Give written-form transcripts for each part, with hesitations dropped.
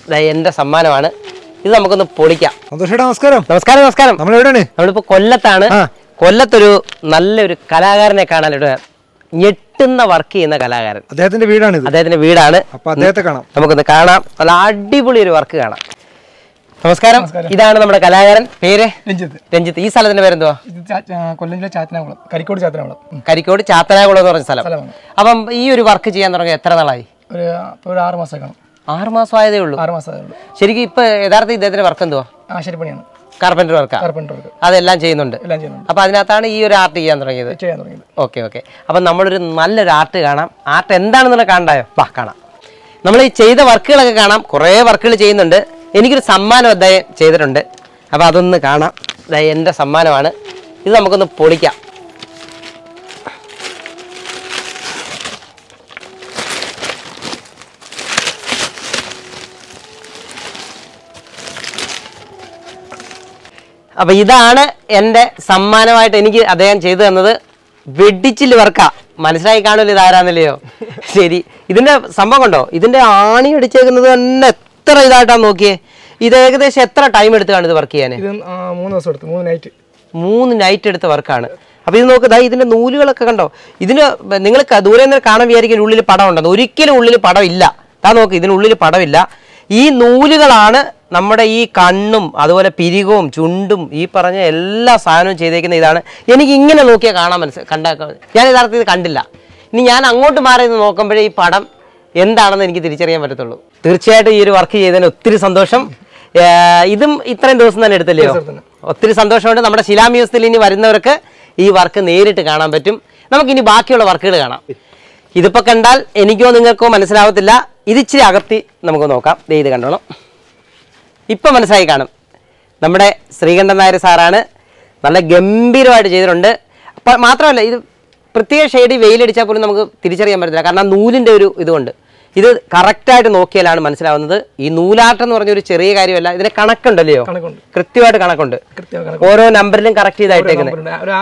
എന്റെ സമ്മാനമാണ്. ഇത് നമുക്കൊന്ന് പൊളിക്കാം. നമസ്കാരം. നമസ്കാരം. നമസ്കാരം. നമ്മളിപ്പോ കൊല്ലത്താണ്. കൊല്ലത്തൊരു നല്ലൊരു കലാകാരനെ കാണാനായിട്ട് ഞെട്ടുന്ന വർക്ക് ചെയ്യുന്ന കലാകാരൻ. അദ്ദേഹത്തിന്റെ വീടാണ്. അപ്പൊ അദ്ദേഹത്തെ കാണാം. നമുക്കൊന്ന് കാണാം. നല്ല അടിപൊളി ഒരു വർക്ക് കാണാം. നമസ്കാരം. ഇതാണ് നമ്മുടെ കലാകാരൻ. പേര് രഞ്ജിത്ത്. ഈ സ്ഥലത്തിന്റെ പേരെന്തുവാ? കൊല്ലം ജില്ല ചാത്തനാകുളം, കരിക്കോട് ചാത്തനാകുളം എന്ന് പറഞ്ഞ സ്ഥലം. അപ്പം ഈ ഒരു വർക്ക് ചെയ്യാൻ തുടങ്ങി എത്ര നാളായി? ഒരു 6 മാസം കാണും. 6 മാസം ആയതേ ഉള്ളൂ. ശരിക്കും ഇപ്പൊ യഥാർത്ഥ ഇദ്ദേഹത്തിന്റെ വർക്ക് എന്തുവാ? ആശാരിപ്പണിയാണ്. Carpenter work. അതെല്ലാം ചെയ്യുന്നുണ്ട്. അപ്പൊ അതിനകത്താണ് ഈ ഒരു ആർട്ട് ചെയ്യാൻ തുടങ്ങിയത്. ഓക്കെ. അപ്പൊ നമ്മളൊരു നല്ലൊരു ആർട്ട് കാണാം. ആർട്ട് എന്താണെന്നുള്ള കാണണ്ടായോ? കാണാം. നമ്മൾ ഈ ചെയ്ത വർക്കുകളൊക്കെ കാണാം. കുറേ വർക്കുകൾ ചെയ്യുന്നുണ്ട്. എനിക്കൊരു സമ്മാനം അദ്ദേഹം ചെയ്തിട്ടുണ്ട്. അപ്പൊ അതൊന്ന് കാണാം. എന്റെ സമ്മാനമാണ്. ഇത് നമുക്കൊന്ന് പൊളിക്കാം. അപ്പൊ ഇതാണ് എൻ്റെ സമ്മാനമായിട്ട് എനിക്ക് അദ്ദേഹം ചെയ്തു തന്നത്. വെഡിച്ചില് വർക്കാ. മനസ്സിലായി കാണുമല്ലോ ഇതാരാന്നല്ലയോ? ശരി. ഇതിന്റെ സംഭവം കണ്ടോ? ഇതിന്റെ ആണി അടിച്ചേക്കുന്നത് തന്നെ എത്ര ഇതായിട്ടാണ് നോക്കിയേ. ഇത് ഏകദേശം എത്ര ടൈം എടുത്താണ് ഇത് വർക്ക് ചെയ്യാൻ? 3 ദിവസം എടുത്തു. 3 നൈറ്റ് എടുത്ത വർക്കാണ്. അപ്പൊ ഇത് നോക്ക്, ഇതിന്റെ നൂലുകളൊക്കെ കണ്ടോ? ഇതിന് നിങ്ങൾ ദൂരെ നിന്ന് കാണാൻ വിചാരിക്കും ഉള്ളിൽ പടം ഉണ്ടെന്ന്. ഒരിക്കലും ഉള്ളിൽ പടം ഇല്ല. നോക്ക്, ഇതിനുള്ളിൽ പടമില്ല. ഈ നൂലുകളാണ് നമ്മുടെ ഈ കണ്ണും അതുപോലെ പിരികവും ചുണ്ടും ഈ പറഞ്ഞ എല്ലാ സാധനവും ചെയ്തേക്കുന്ന ഇതാണ്. എനിക്ക് ഇങ്ങനെ നോക്കിയാൽ കാണാൻ ഞാൻ യഥാർത്ഥത്തിൽ ഇത് കണ്ടില്ല. ഇനി ഞാൻ അങ്ങോട്ട് മാറി നോക്കുമ്പോഴേ ഈ പടം എന്താണെന്ന് എനിക്ക് തിരിച്ചറിയാൻ പറ്റത്തുള്ളൂ. തീർച്ചയായിട്ടും ഈ ഒരു വർക്ക് ചെയ്തതിന് ഒത്തിരി സന്തോഷം. ഇതും ഇത്രയും ദിവസം തന്നെ എടുത്തല്ലയോ? ഒത്തിരി സന്തോഷമുണ്ട്. നമ്മുടെ ശിലാ മ്യൂസിയത്തിൽ ഇനി വരുന്നവർക്ക് ഈ വർക്ക് നേരിട്ട് കാണാൻ പറ്റും. നമുക്കിനി ബാക്കിയുള്ള വർക്കുകൾ കാണാം. ഇതിപ്പോൾ കണ്ടാൽ എനിക്കോ നിങ്ങൾക്കോ മനസ്സിലാവത്തില്ല. ഇതിച്ചിരി അകത്തി നമുക്ക് നോക്കാം. ഇത് കണ്ടോളാം. ഇപ്പം മനസ്സിലായി കാണും. നമ്മുടെ ശ്രീകണ്ഠൻ നായർ സാറാണ്. നല്ല ഗംഭീരമായിട്ട് ചെയ്തിട്ടുണ്ട്. അപ്പം മാത്രമല്ല, ഇത് പ്രത്യേക ഷെയ്ഡ് വെയിലടിച്ചാൽ പോലും നമുക്ക് തിരിച്ചറിയാൻ പറ്റില്ല. കാരണം ആ നൂലിൻ്റെ ഒരു ഇതുകൊണ്ട് ഇത് കറക്റ്റായിട്ട് നോക്കിയാലാണ് മനസ്സിലാവുന്നത്. ഈ നൂലാട്ടം എന്ന് പറഞ്ഞൊരു ചെറിയ കാര്യമല്ല. ഇതിന് കണക്കുണ്ടല്ലയോ? കൃത്യമായിട്ട് കണക്കുണ്ട്. ഓരോ നമ്പറിലും കറക്റ്റ് ചെയ്തായിട്ടേക്കുന്നത്.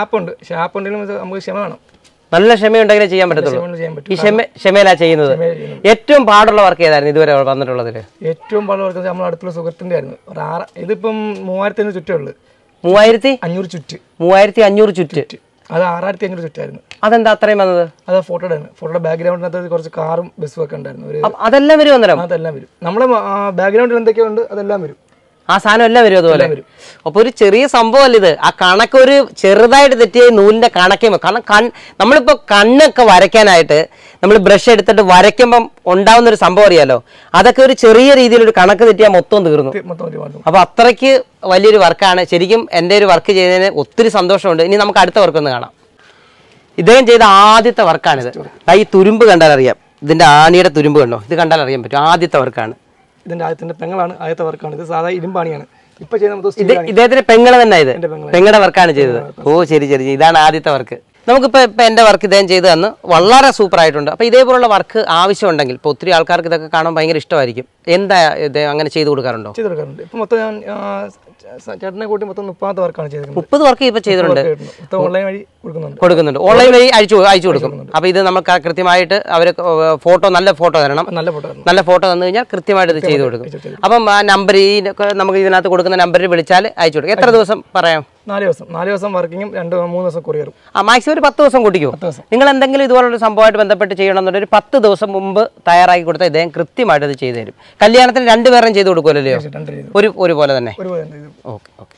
നല്ല ക്ഷമയുണ്ടെങ്കിലേ ചെയ്യാൻ പറ്റത്തുള്ളൂ. ഈ ക്ഷമയിലാ ചെയ്യുന്നത്. ഏറ്റവും പാടുള്ള വർക്ക് ഏതായിരുന്നു ഇതുവരെ വന്നിട്ടുള്ളതിൽ? ഏറ്റവും പാടുള്ള വർക്ക് നമ്മുടെ അടുത്തുള്ള സുഹൃത്തിന്റെ ആയിരുന്നു. ഇതിപ്പം 3500 ചുറ്റേ ഉള്ളു. 3500 ചുറ്റ്. 3500 ചുറ്റ്. അത് 6500 ചുറ്റായിരുന്നു. അതെന്താ അത്രയും വന്നത്? അത് ഫോട്ടോയുടെ ബാക്ക്ഗ്രൗണ്ടിനകത്ത് കുറച്ച് കാറും ബസ്സും ഒക്കെ ഉണ്ടായിരുന്നു. അതെല്ലാം വരും അന്നേരം? അതെല്ലാം വരും. നമ്മുടെ ബാക്ക്ഗ്രൗണ്ടിൽ എന്തൊക്കെയുണ്ട് അതെല്ലാം വരും. ആ സാധനം എല്ലാം വരും അതുപോലെ. അപ്പൊ ഒരു ചെറിയ സംഭവമല്ല ഇത്. ആ കണക്കൊരു ചെറുതായിട്ട് തെറ്റിയ നൂലിന്റെ കണക്കേ. കാരണം നമ്മളിപ്പോ കണ്ണൊക്കെ വരയ്ക്കാനായിട്ട് നമ്മൾ ബ്രഷ് എടുത്തിട്ട് വരയ്ക്കുമ്പം ഉണ്ടാവുന്ന ഒരു സംഭവം അറിയാലോ. അതൊക്കെ ഒരു ചെറിയ രീതിയിൽ ഒരു കണക്ക് തെറ്റിയാൽ മൊത്തം തീർന്നു. അപ്പൊ അത്രയ്ക്ക് വലിയൊരു വർക്കാണ്. ശരിക്കും എൻ്റെ ഒരു വർക്ക് ചെയ്തതിന് ഒത്തിരി സന്തോഷമുണ്ട്. ഇനി നമുക്ക് അടുത്ത വർക്ക് ഒന്ന് കാണാം. ഇദ്ദേഹം ചെയ്ത ആദ്യത്തെ വർക്കാണിത്. ഈ തുരുമ്പ് കണ്ടാൽ അറിയാം. ഇതിന്റെ ആണിയുടെ തുരുമ്പ് കണ്ടോ? ഇത് കണ്ടാൽ അറിയാൻ പറ്റും. ആദ്യത്തെ വർക്കാണ്. ഇതിന്റെ ആദ്യത്തിന്റെ പെങ്ങളാണ്. ആദ്യത്തെ വർക്കാണ് ഇത്. സാധാ ഇരുമ്പാണിയാണ്. ഇപ്പൊ ഇദ്ദേഹത്തിന്റെ പെങ്ങള് തന്നെ. ഇത് പെങ്ങളുടെ വർക്കാണ് ചെയ്തത്. ഓ ശരി. ഇതാണ് ആദ്യത്തെ വർക്ക്. നമുക്കിപ്പോൾ എൻ്റെ വർക്ക് ഇദ്ദേഹം ചെയ്ത് തന്ന് വളരെ സൂപ്പർ ആയിട്ടുണ്ട്. അപ്പോൾ ഇതേപോലുള്ള വർക്ക് ആവശ്യമുണ്ടെങ്കിൽ ഇപ്പോൾ ഒത്തിരി ആൾക്കാർക്ക് ഇതൊക്കെ കാണാൻ ഭയങ്കര ഇഷ്ടമായിരിക്കും. എന്താ ഇദ്ദേഹം അങ്ങനെ ചെയ്ത് കൊടുക്കാറുണ്ടോ? ഇപ്പം മൊത്തം ഞാൻ ചേട്ടനെ കൂട്ടി മൊത്തം 30 വർക്കാണ് ചെയ്തത്. 30 വർക്ക് ഇപ്പോൾ ചെയ്തിട്ടുണ്ട്. ഓൺലൈൻ വഴി കൊടുക്കുന്നുണ്ട്. ഓൺലൈൻ വഴി അയച്ചു കൊടുക്കും. അപ്പോൾ ഇത് നമുക്ക് കൃത്യമായിട്ട് അവർ ഫോട്ടോ നല്ല ഫോട്ടോ തരണം. നല്ല ഫോട്ടോ തന്നു കഴിഞ്ഞാൽ കൃത്യമായിട്ട് ഇത് ചെയ്ത് കൊടുക്കും. അപ്പം ആ നമ്പർ നമുക്ക് ഇതിനകത്ത് കൊടുക്കുന്ന നമ്പറിൽ വിളിച്ചാൽ അയച്ചു കൊടുക്കും. എത്ര ദിവസം പറയാം? 4 ദിവസം വർക്കിങ്ങും 2-3 ദിവസം കൊറിയറും. മാക്സിമം ഒരു 10 ദിവസം കൂട്ടിക്കോ. നിങ്ങൾ എന്തെങ്കിലും ഇതുപോലുള്ള സംഭവമായിട്ട് ബന്ധപ്പെട്ട് ചെയ്യണമെന്നുണ്ടെങ്കിൽ ഒരു 10 ദിവസം മുമ്പ് തയ്യാറാക്കി കൊടുത്താൽ ഇദ്ദേഹം കൃത്യമായിട്ട് അത് ചെയ്തു തരും. കല്യാണത്തിന് 2 പേരും ചെയ്ത് കൊടുക്കുമല്ലോ? ഒരുപോലെ തന്നെ. ഓക്കെ.